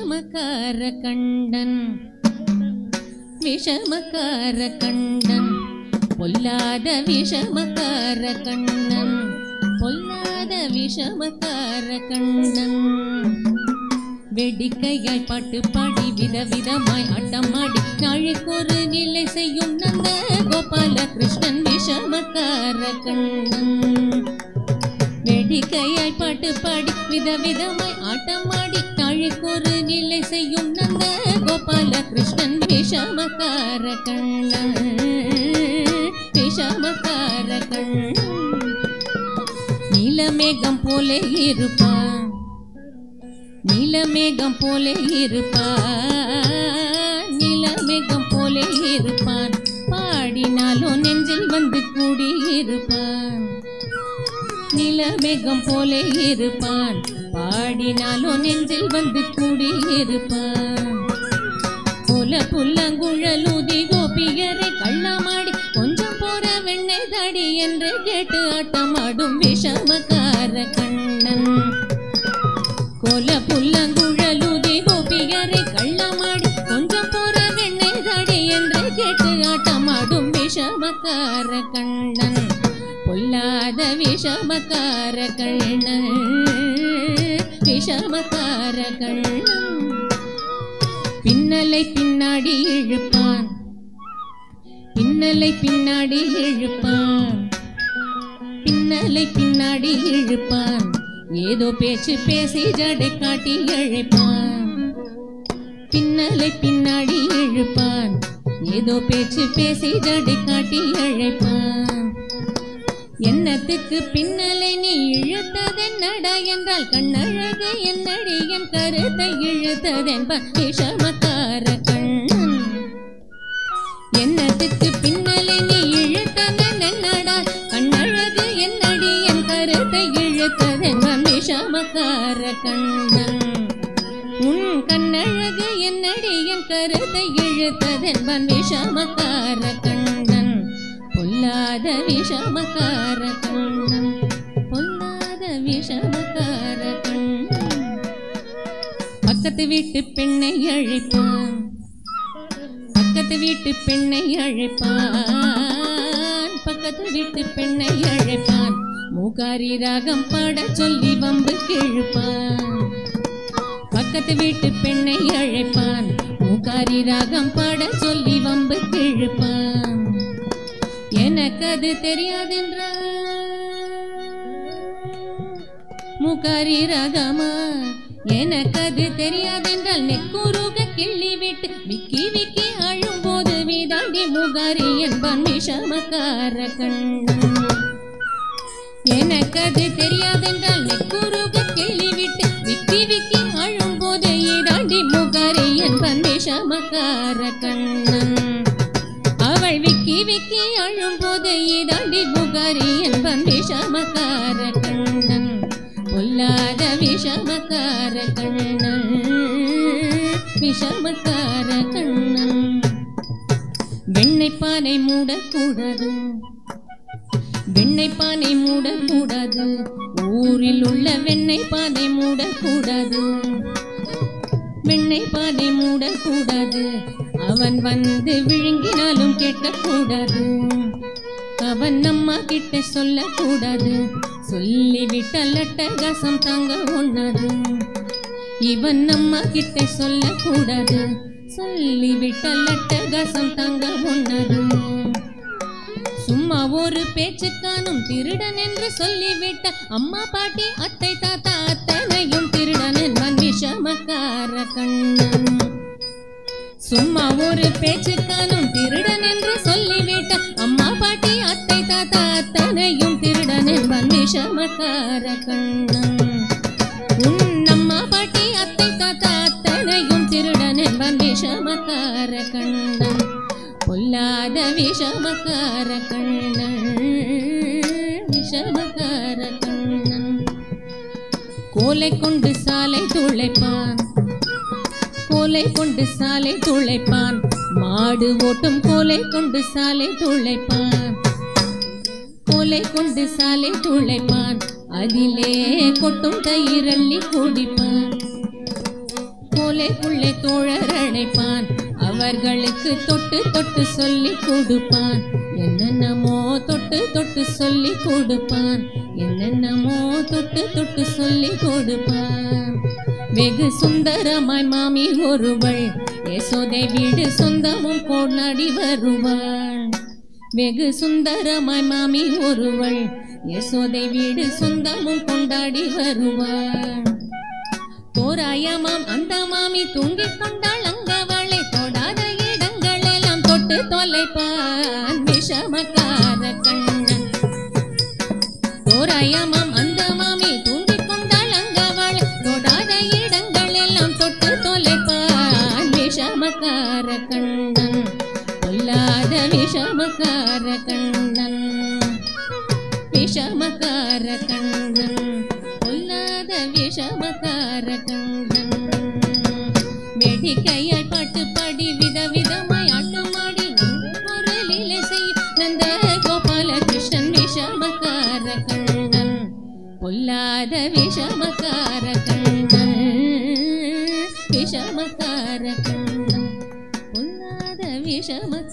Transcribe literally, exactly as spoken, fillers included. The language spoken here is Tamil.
விஷமக்கார கண்டன் விஷமக்கார கண்டன் பொல்லாத விஷமக்கார கண்ணன் பொல்லாத விஷமக்கார கண்ணன் வெடிக்கையாய் பாட்டு பாடி விதவிதமாய் ஆட்டமாடி நாளைக்கொரு நிலை செய்யும் நந்த கோபால கிருஷ்ணன் விஷமக்கார கண்ணன் வெடிக்கையாய் பாட்டு பாடி விதவிதமாய் ஆட்டமாடி நாளைக்கொரு நிலை செய்யும் நந்த கோபால கிருஷ்ணன் விஷமக்கார கண்ணன் விஷமக்கார கண்ணன் நீலமேகம் போலே இருப்பான் நீலமேகம் போலே இருப்பான் நீலமேகம் போலே இருப்பான் பாடினாலும் நெஞ்சில் வந்து கூடி இருப்பான் நீலமேகம் போலே இருப்பான் பாடினாலும் நெஞ்சில் வந்து கூடி இருப்பான் கோல புல்லங்குழலூதி கோபியரை கள்ளமாடி கொஞ்சம் போற வெண்ணெய் தாடி என்று கேட்டு ஆட்டமாடும் விஷமக்கார கண்ணன் கோல புல்லங்குழலூதி கோபியரை கள்ளமாடி கொஞ்சம் போற வெண்ணெய் தாடி என்று கேட்டு ஆட்டமாடும் விஷமக்கார கண்ணன் பொல்லாத விஷமக்கார கண்ணன் விஷமக்கார கண்ணன் பின்னலை பின்னாடி இழுப்பான் பின்னலை பின்னாடி இழுப்பான் பின்னலை பின்னாடி இழுப்பான் ஏதோ பேச்சு பேசி ஜடை காட்டி இழுப்பான் பின்னலை பின்னாடி இழுப்பான் ஏதோ பேச்சு பேசி ஜடை காட்டி இழுப்பான் என்னத்துக்கு பின்னலை நீ இழுத்ததென்னடா என்றால் கண்ணழகு என்னடி என் கருத்தை இழுத்ததென்ப விஷமக்கார கண்ணன் என்னத்துக்கு பின்னலை நீ இழுத்ததென்னடா கண்ணழகு என்னடி என் கருத்தை இழுத்ததென்ப விஷமக்கார கண்ணன் உன் கண்ணழகு என்னடி என் கருத்தை இழுத்ததென்பன் விஷமக்கார கண்ணன் பொல்லாத விஷமக்கார கண்ணன் பொல்லாத விஷமக்கார கண்ணன் பக்கத்து வீட்டு பெண்ணை அழைப்பான் பக்கத்து வீட்டு பெண்ணை அழைப்பான் பக்கத்து வீட்டு பெண்ணை அழைப்பான் மூகாரி ராகம் பாட சொல்லி வம்பு கிழுப்பான் பக்கத்து வீட்டு பெண்ணை அழைப்பான் மூகாரி ராகம் பாட சொல்லி வம்பு கிழுப்பான் எனக்கு அது தெரியாதென்றா மூகாரி ராகமா எனக்கு அது தெரியாதென்றால் நெக்குருக கிள்ளி விட்டு விக்கி விக்கி அழும் போது வீதாண்டி மூகாரி என்பான் விஷமக்கார கண்ணன் எனக்கு அது தெரியாதென்றால் நெக்குருக கிள்ளி விட்டு விக்கி விக்கி அழும் போது ஈதாண்டி மூகாரி என்பான் விஷமக்கார கண்ணன் அவள் விக்கி விக்கி அழும் போது ஈதாண்டி மூகாரி என்பான் விஷமக்கார கண்ணன் பொல்லாத விஷமக்கார கண்ணன் விஷமக்கார கண்ணன் வெண்ணெய் பானை மூடக்கூடாது வெண்ணெய் பானை மூடக்கூடாது ஊரில் உள்ள வெண்ணெய் பானை மூடக்கூடாது வெண்ணெய் பானை மூடக்கூடாது அவன் வந்து விழுங்கினாலும் கேட்கக்கூடாது அவன் அம்மா கிட்ட சொல்லக்கூடாது சொல்லிவிட்டால் அட்டகாசம் தாங்க ஒண்ணாது இவன் அம்மா கிட்ட சொல்லக்கூடாது சொல்லிவிட்டால் அட்டகாசம் தாங்க ஒண்ணாது சும்மா ஒரு பேச்சு காணும் திருடன் என்று சொல்லிவிட்ட அம்மா பாட்டி அத்தை தாத்தா அத்தனையும் திருடன் என்பான் விஷமக்கார கண்ணன் சும்மா ஒரு பேச்சு காணும் திருடன் என்று சொல்லிவிட்ட அம்மா பாட்டி அத்தை தாத்தா அத்தனையும் திருடன் என்பான் விஷமக்கார கண்ணன் உன் அம்மா பாட்டி அத்தை தாத்தா அத்தனையும் திருடன் என்பான் விஷமக்கார கண்ணன் பொல்லாத விஷமக்கார கண்ணன் விஷமக்கார கண்ணன் கோலை கொண்டு சாலை துளைப்பான் கோலை கொண்டு சாலை துளைப்பான் மாடு ஓட்டும் கோலை கொண்டு சாலை துளைப்பான் கோலை கொண்டு சாலை துளைப்பான் அதிலே கொட்டும் தயிரள்ளி குடிப்பான் கோலை சோலைக்குள்ளே தோழர் அழைப்பான் அவர்களுக்கு தொட்டு தொட்டு சொல்லி கொடுப்பான் என்னென்னமோ தொட்டு தொட்டு சொல்லி கொடுப்பான் என்னென்னமோ தொட்டு தொட்டு சொல்லி கொடுப்பான் வெகு சுந்தரமாய் மாமி ஒருவள் யசோதை வீடு சொந்தமும் கொண்டாடி வருவாள் வெகு சுந்தரமாய் மாமி ஒருவள் யசோதை வீடு சொந்தமும் கொண்டாடி வருவாள் தோராயமாம் அந்த மாமி தூங்கிக் கொண்டாள் அங்கவளை தொடாத இடங்கள் எல்லாம் தொட்டு தொலைப்பான் விஷமக்கார கண்ணன் தோராயமாம் அந்த மாமி தூங்கிக் கொண்டாள் அங்கவளை தொடாத இடங்கள் எல்லாம் தொட்டு தொலைப்பான் விஷமக்கார கண்ணன் பொல்லாத விஷமக்கார கண்ணன் விஷமக்கார கண்ணன் பொல்லாத விஷமக்கார கண்ணன் வேடிக்கையால் பாட்டு பாடி விதவிதமாய் ஆட்டமாடி குரலிலே செய் நந்த கோபால கிருஷ்ணன் விஷமக்கார கண்ணன் பொல்லாத விஷமக்கார கண்ணன் விஷமக்கார கண்ணன் பொல்லாத விஷம